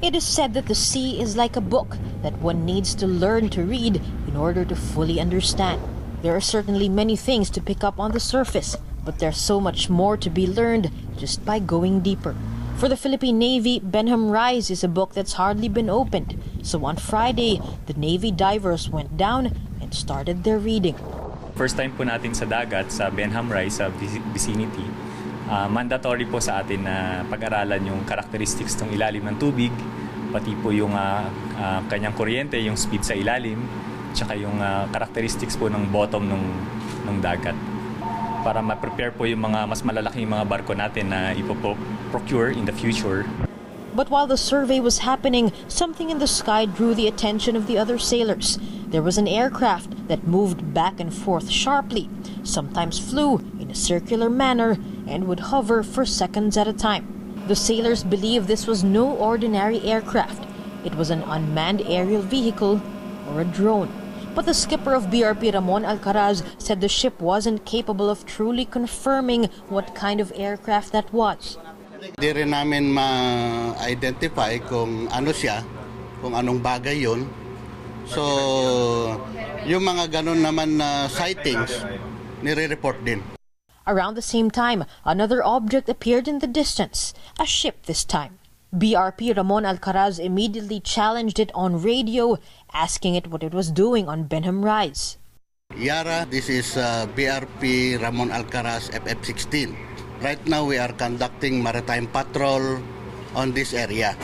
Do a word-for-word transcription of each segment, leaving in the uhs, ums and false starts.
It is said that the sea is like a book that one needs to learn to read in order to fully understand. There are certainly many things to pick up on the surface, but there's so much more to be learned just by going deeper. For the Philippine Navy, Benham Rise is a book that's hardly been opened. So on Friday, the Navy divers went down and started their reading. First time po natin sa dagat, sa Benham Rise, sa vicinity. Uh, mandatory po sa atin na pag-aralan yung characteristics ng ilalim ng tubig, pati po yung uh, uh, kanyang kuryente, yung speed sa ilalim, tsaka yung uh, characteristics po ng bottom ng, ng dagat. Para ma-prepare po yung mga mas malalaking mga barko natin na ipo-procure in the future. But while the survey was happening, something in the sky drew the attention of the other sailors. There was an aircraft that moved back and forth sharply, sometimes flew in a circular manner, and would hover for seconds at a time. The sailors believed this was no ordinary aircraft. It was an unmanned aerial vehicle or a drone. But the skipper of B R P Ramon Alcaraz said the ship wasn't capable of truly confirming what kind of aircraft that was. Hindi rin namin ma-identify kung ano siya, kung anong bagay yun. So, yung mga ganun naman na sightings, nire-report din. Around the same time, another object appeared in the distance, a ship this time. B R P Ramon Alcaraz immediately challenged it on radio, asking it what it was doing on Benham Rise. Yara, this is uh, B R P Ramon Alcaraz F F sixteen. Right now we are conducting maritime patrol on this area.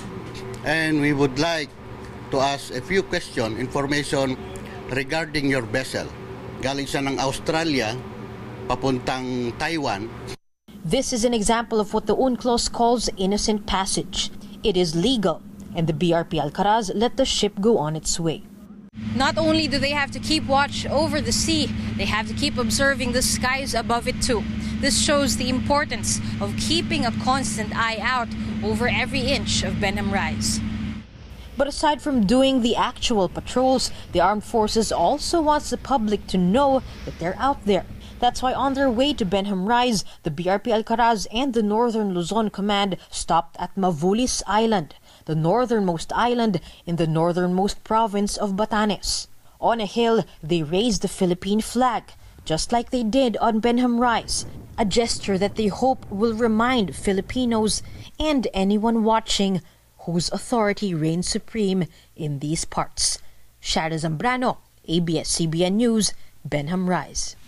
And we would like to ask a few questions, information regarding your vessel. Galing siya ng Australia, papuntang Taiwan. This is an example of what the UNCLOS calls innocent passage. It is legal, and the B R P Alcaraz let the ship go on its way. Not only do they have to keep watch over the sea, they have to keep observing the skies above it too. This shows the importance of keeping a constant eye out over every inch of Benham Rise. But aside from doing the actual patrols, the armed forces also wants the public to know that they're out there. That's why on their way to Benham Rise, the B R P Alcaraz and the Northern Luzon Command stopped at Mavulis Island, the northernmost island in the northernmost province of Batanes. On a hill, they raised the Philippine flag, just like they did on Benham Rise, a gesture that they hope will remind Filipinos and anyone watching whose authority reigns supreme in these parts. Shara Zambrano, A B S C B N News, Benham Rise.